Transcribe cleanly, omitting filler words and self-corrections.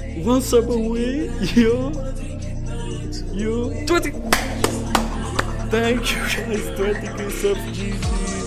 1 sub away. Yo. 20. Thank you guys. 20k subs. GG.